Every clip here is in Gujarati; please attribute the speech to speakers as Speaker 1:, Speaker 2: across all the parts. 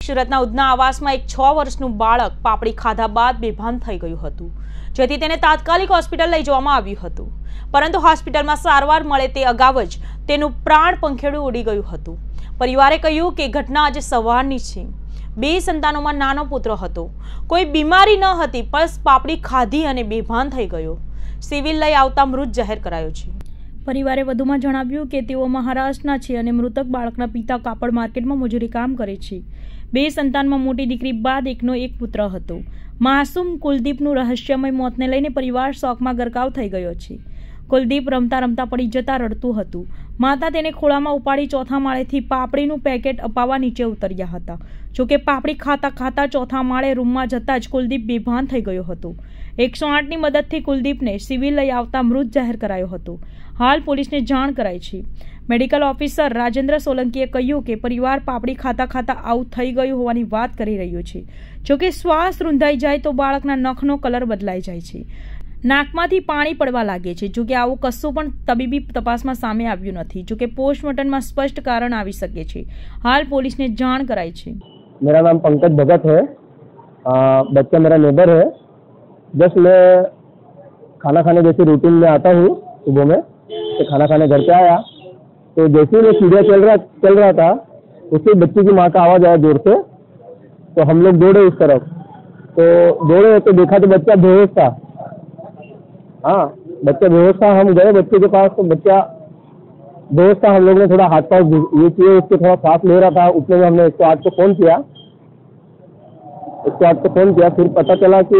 Speaker 1: સુરતના ઉધના આવાસમાં એક 6 વર્ષનું બાળક પાપડી ખાધા બાદ બેભાન થઈ ગયું હતું, જેથી તેને તાત્કાલિક હોસ્પિટલ લઈ જવામાં આવ્યું હતું, પરંતુ હોસ્પિટલમાં સારવાર મળે તે અગાઉ જ તેનું પ્રાણ પંખેડું ઉડી ગયું હતું। પરિવારે કહ્યું કે ઘટના આજે સવારની છે। 2 સંતાનોમાં નાનો પુત્ર હતો, કોઈ બીમારી ન હતી, બસ પાપડી ખાધી અને બેભાન થઈ ગયો। સિવિલ લઈ આવતા મૃત જાહેર કરાયો છે। પરિવારે વધુમાં જણાવ્યું કે તેઓ મહારાષ્ટ્રના છે અને મૃતક બાળકના પિતા કાપડ માર્કેટમાં મજૂરી કામ કરે છે। 2 સંતાનમાં મોટી દીકરી બાદ એકનો એક પુત્ર હતો। માસૂમ કુલદીપનું રહસ્યમય મોતને લઈને પરિવાર શોકમાં ગરકાવ થઈ ગયો છે। કુલદીપ રમતા રમતા પડી જતા રડતું હતું। માતા તેને ખોળામાં ઉપાડી ચોથા માળેથી પાપડીનું પેકેટ અપાવવા નીચે ઉતર્યા હતા। જોકે પાપડી ખાતા ખાતા ચોથા માળે રૂમમાં જતા જ કુલદીપ બેભાન થઈ ગયો હતો। 108ની મદદથી કુલદીપને સિવિલ લઈ આવતા મૃત જાહેર કરાયો હતો। હાલ પોલીસને જાણ કરાઈ છે। મેડિકલ ઓફિસર રાજેન્દ્ર સોલંકીએ કહ્યું કે પરિવાર પાપડી ખાતા ખાતા આવું થઈ ગયું હોવાની વાત કરી રહ્યો છે। જોકે શ્વાસ રૂંધાઈ જાય તો બાળકના નખનો કલર બદલાઈ જાય છે, નાકમાંથી પાણી પડવા લાગે છે। જોકે આવું કશું પણ તબીબી તપાસમાં સામે આવ્યું નથી। જોકે પોસ્ટમોર્ટમમાં સ્પષ્ટ કારણ આવી શકે છે। હાલ પોલીસને જાણ કરાઈ છે।
Speaker 2: मेरा नाम पंकज भगत है। बच्चा मेरा नेबर है। जस्ट मैं खाना खाने जैसे रूटीन में आता हूँ सुबह में, तो खाना खाने घर पे आया तो जैसे ही सीढ़ियाँ चल रहा था उससे बच्चे की माँ का आवाज़ आया जोर से, तो हम लोग दौड़े उस तरफ। तो दौड़े तो देखा तो बच्चा बेहोश था। हाँ, बच्चा बेहोश था। हम गए बच्चे के पास तो बच्चा बेहोश था। हम लोग ने थोड़ा हाथ पास ये किए, उसके थोड़ा सांस ले रहा था। उतने में हमने 108 को फ़ोन किया। 108 को फ़ोन किया, फिर पता चला कि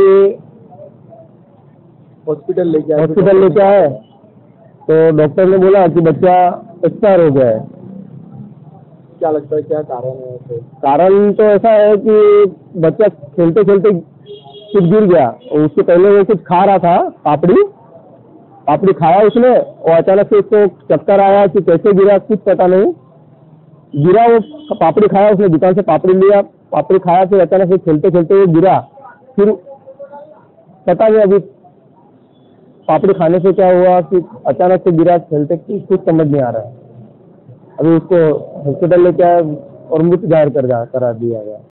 Speaker 2: हॉस्पिटल लेके आए तो डॉक्टर ने बोला कि बच्चा एक्सपायर हो गया है। क्या लगता है क्या कारण है ऐसे? कारण तो ऐसा है कि बच्चा खेलते खेलते कुछ गिर गया और उसके पहले वो कुछ खा रहा था, पापड़ी खाया उसने और अचानक से उसको चक्कर आया कि कैसे गिरा कुछ पता नहीं। गिरा वो पापड़ी खाया, उसने दुकान से पापड़ी लिया, पापड़ी खाया, फिर अचानक से खेलते खेलते वो गिरा। फिर पता नहीं अभी पापड़ी खाने से क्या हुआ कि अचानक से गिरा खेलते, कुछ समझ नहीं आ रहा है। अभी उसको हॉस्पिटल लेके आया और मृत जाहिर करा दिया गया।